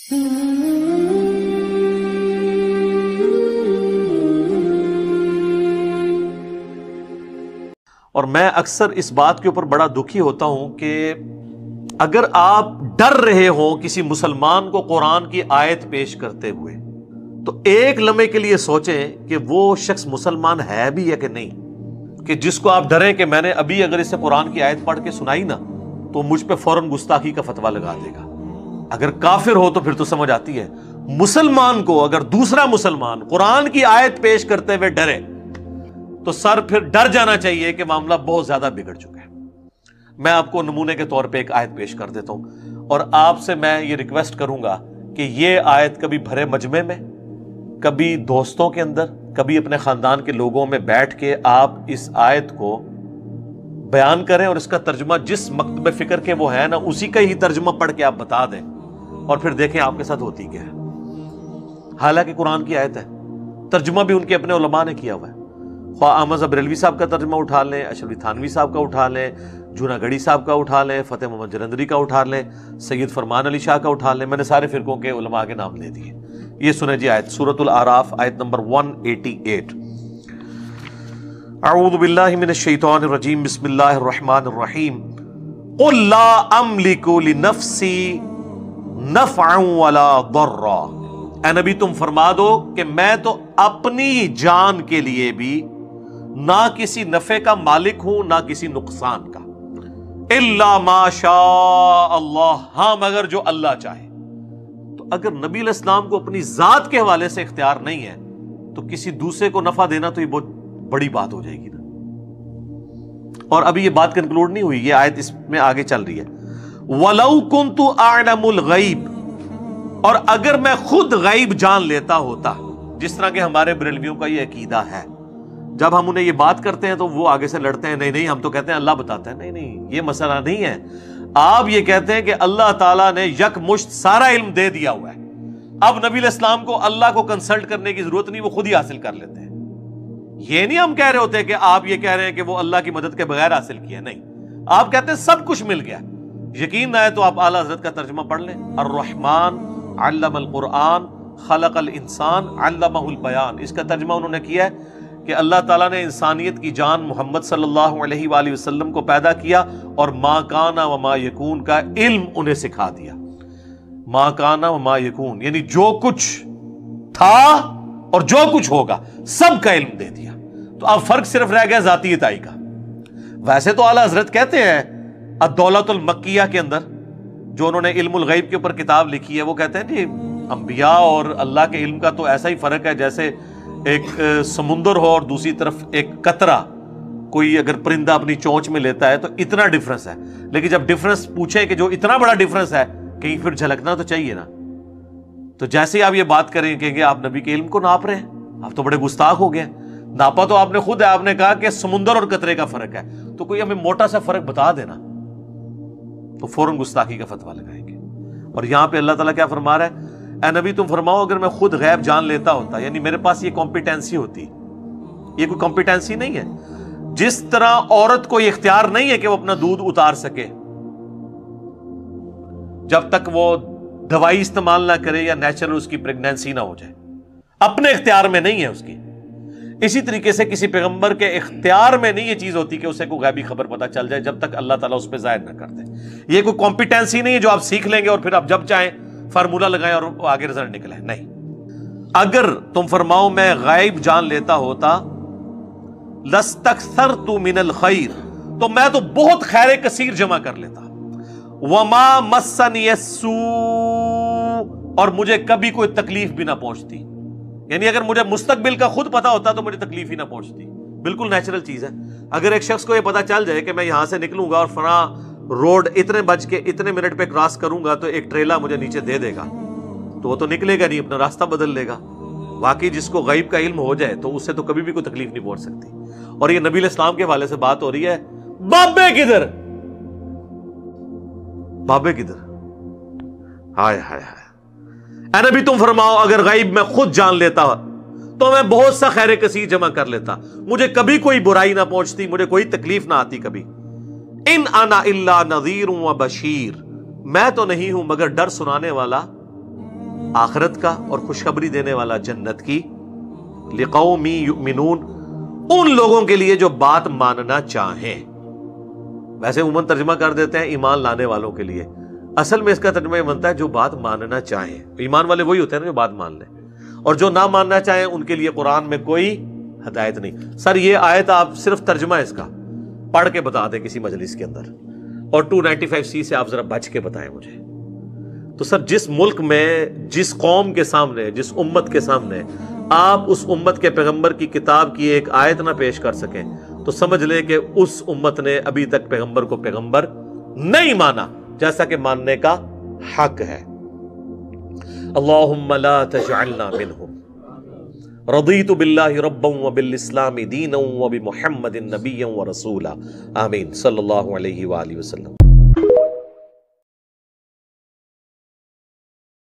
اور میں اکثر اس بات کے اوپر بڑا دکھی ہوتا ہوں کہ اگر آپ ڈر رہے ہوں کسی مسلمان کو قرآن کی آیت پیش کرتے ہوئے تو ایک لمحے کے لیے سوچیں کہ وہ شخص مسلمان ہے بھی یا کہ نہیں، کہ جس کو آپ ڈریں کہ میں نے ابھی اگر اسے قرآن کی آیت پڑھ کے سنائی نا تو مجھ پہ فوراً گستاخی کا فتویٰ لگا دے گا۔ اگر کافر ہو تو پھر تو سمجھ آتی ہے، مسلمان کو اگر دوسرا مسلمان قرآن کی آیت پیش کرتے ہوئے ڈرے تو سر پھر ڈر جانا چاہیے کہ معاملہ بہت زیادہ بگڑ چکا ہے۔ میں آپ کو نمونے کے طور پہ ایک آیت پیش کر دیتا ہوں، اور آپ سے میں یہ ریکویسٹ کروں گا کہ یہ آیت کبھی بھرے مجمع میں، کبھی دوستوں کے اندر، کبھی اپنے خاندان کے لوگوں میں بیٹھ کے آپ اس آیت کو بیان کریں اور اس کا ترجمہ جس مکتب فکر کے وہ ہے نا اسی کا ہی ترجمہ پڑھ کے آپ بتا دیں، اور پھر دیکھیں آپ کے ساتھ ہوتی کیا ہے۔ حالانکہ قرآن کی آیت ہے، ترجمہ بھی ان کے اپنے علماء نے کیا ہوا ہے، خواہ احمد بریلوی صاحب کا ترجمہ اٹھا لیں، اشرفی تھانوی صاحب کا اٹھا لیں، جونا گڑھی صاحب کا اٹھا لیں، فتح محمد جلندری کا اٹھا لیں، سید فرمان علی شاہ کا اٹھا لیں، میں نے سارے فرقوں کے علماء کے نام لے دیے۔ یہ سنیں جی آیت، سورۃ الاعراف، آیت نمبر 188۔ اعوذ باللہ من الشیطان الرجیم، بسم اللہ الرحمن الرحیم۔ قل لا املک لنفسی نفعا ولا ضرا، اے نبی تم فرما دو کہ میں تو اپنی جان کے لیے بھی نہ کسی نفع کا مالک ہوں نہ کسی نقصان کا، الا ما شاء اللہ، ہاں مگر جو اللہ چاہے۔ تو اگر نبی علیہ السلام کو اپنی ذات کے حوالے سے اختیار نہیں ہے تو کسی دوسرے کو نفع دینا تو یہ بہت بڑی بات ہو جائے گی نا۔ اور ابھی یہ بات کنکلوڈ نہیں ہوئی، یہ آیت اس میں آگے چل رہی ہے۔ وَلَوْ كُنْتُ أَعْلَمُ الْغَيْبِ، اور اگر میں خود غیب جان لیتا ہوتا، جس طرح کہ ہمارے بریلویوں کا یہ عقیدہ ہے، جب ہم انہیں یہ بات کرتے ہیں تو وہ آگے سے لڑتے ہیں، نہیں نہیں ہم تو کہتے ہیں اللہ بتاتا ہے، نہیں نہیں یہ مسئلہ نہیں ہے، آپ یہ کہتے ہیں کہ اللہ تعالیٰ نے یک مشت سارا علم دے دیا ہوا ہے، اب نبی علیہ السلام کو اللہ کو کنسلٹ کرنے کی ضرورت نہیں، وہ خود ہی حاصل کر لیتے ہیں۔ یہ نہیں ہم کہہ رہے ہوتے کہ آپ یہ کہہ رہے ہیں کہ وہ اللہ کی مدد کے بغیر حاصل کیا، نہیں، آپ کہتے ہیں سب کچھ مل گیا۔ یقین نہ ہے تو آپ اعلیٰ حضرت کا ترجمہ پڑھ لیں، الرحمن علم القرآن خلق الانسان علمہ البیان، اس کا ترجمہ انہوں نے کیا ہے کہ اللہ تعالیٰ نے انسانیت کی جان محمد صلی اللہ علیہ وآلہ وسلم کو پیدا کیا اور ما کانا و ما یکون کا علم انہیں سکھا دیا۔ ما کانا و ما یکون یعنی جو کچھ تھا اور جو کچھ ہوگا سب کا علم دے دیا۔ تو اب فرق صرف رہ گیا ذاتی عطائی کا۔ ویسے تو اعلیٰ حضرت کہتے ہیں الدولۃ المکیہ کے اندر، جو انہوں نے علم الغیب کے اوپر کتاب لکھی ہے، وہ کہتے ہیں کہ انبیاء اور اللہ کے علم کا تو ایسا ہی فرق ہے جیسے ایک سمندر ہو اور دوسری طرف ایک قطرہ، کوئی اگر پرندہ اپنی چونچ میں لیتا ہے تو اتنا ڈفرنس ہے، لیکن جب ڈفرنس پوچھے کہ جو اتنا بڑا ڈفرنس ہے کہیں پھر جھلکنا تو چاہیے نا۔ تو جیسے آپ یہ بات کریں کہیں گے آپ نبی کے علم کو ناپ رہے ہیں، آپ تو بڑے گستاخ ہو گئے ہیں۔ ناپا تو آپ نے خود ہے، آپ نے کہا کہ سمندر اور قطرے کا فرق ہے، تو کوئی ہمیں موٹا سا فرق بتا دینا تو فوراً گستاخی کا فتویٰ لگائیں گے۔ اور یہاں پہ اللہ تعالیٰ کیا فرما رہا ہے، اے نبی تم فرماؤ اگر میں خود غیب جان لیتا ہوتا، یعنی میرے پاس یہ کمپیٹنسی ہوتی، یہ کوئی کمپیٹنسی نہیں ہے، جس طرح عورت کو یہ اختیار نہیں ہے کہ وہ اپنا دودھ اتار سکے جب تک وہ دوائی استعمال نہ کرے یا نیچرل اس کی پریگنینسی نہ ہو جائے، اپنے اختیار میں نہیں ہے اس کی، اسی طریقے سے کسی پیغمبر کے اختیار میں نہیں یہ چیز ہوتی کہ اسے کوئی غیبی خبر پتہ چل جائے جب تک اللہ تعالیٰ اس پہ ظاہر نہ کر دے۔ یہ کوئی کمپیٹنسی نہیں ہے جو آپ سیکھ لیں گے اور پھر آپ جب چاہیں فارمولہ لگائیں اور آگے رزلٹ نکلے، نہیں۔ اگر تم فرماؤ میں غیب جان لیتا ہوتا، لستکثرت من الخیر، تو میں تو بہت خیر کثیر جمع کر لیتا، وما مسنی السوء، اور مجھے کبھی کوئی تکلیف بھی نہ پہنچتی، یعنی اگر مجھے مستقبل کا خود پتا ہوتا تو مجھے تکلیف ہی نہ پہنچتی۔ بالکل نیچرل چیز ہے، اگر ایک شخص کو یہ پتا چل جائے کہ میں یہاں سے نکلوں گا اور فلاں روڈ اتنے بج کے اتنے منٹ پہ کراس کروں گا تو ایک ٹریلا مجھے نیچے دے دے گا، تو وہ تو نکلے گا نہیں، اپنا راستہ بدل لے گا۔ واقعی جس کو غیب کا علم ہو جائے تو اس سے تو کبھی بھی کوئی تکلیف نہیں پہنچ سکتی۔ اور یہ نبی علیہ السلام کے حوالے سے بات ہو رہی ہے، بابے کدھر، بابے کدھر، ہائے ہائے ہائے۔ اے نبی تم فرماؤ اگر غیب میں خود جان لیتا تو میں بہت سا خیر کثیر جمع کر لیتا، مجھے کبھی کوئی برائی نہ پہنچتی، مجھے کوئی تکلیف نہ آتی کبھی۔ ان انا الا نذیر و بشیر، میں تو نہیں ہوں مگر ڈر سنانے والا آخرت کا اور خوشخبری دینے والا جنت کی، لقوم یؤمنون، ان لوگوں کے لیے جو بات ماننا چاہیں۔ ویسے عموماً ترجمہ کر دیتے ہیں ایمان لانے والوں کے لیے، اصل میں اس کا ترجمہ یہ بنتا ہے جو بات ماننا چاہیں۔ ایمان والے وہی ہوتے ہیں نا جو بات مان لیں، اور جو نہ ماننا چاہیں ان کے لیے قرآن میں کوئی ہدایت نہیں۔ سر یہ آیت آپ صرف ترجمہ اس کا پڑھ کے بتا دیں کسی مجلس کے اندر، اور 295C سے آپ ذرا بچ کے بتائیں مجھے۔ تو سر جس ملک میں، جس قوم کے سامنے، جس امت کے سامنے آپ اس امت کے پیغمبر کی کتاب کی ایک آیت نہ پیش کر سکیں تو سمجھ لیں کہ اس امت نے ابھی تک پیغمبر کو پیغمبر نہیں مانا، جیسا کہ ماننے کا حق ہے۔ اللہم لا تجعلنا منہم، رضیت باللہ ربا وبالاسلام دینا وبمحمد نبیا ورسولا، آمین، صلی اللہ علیہ وآلہ وسلم۔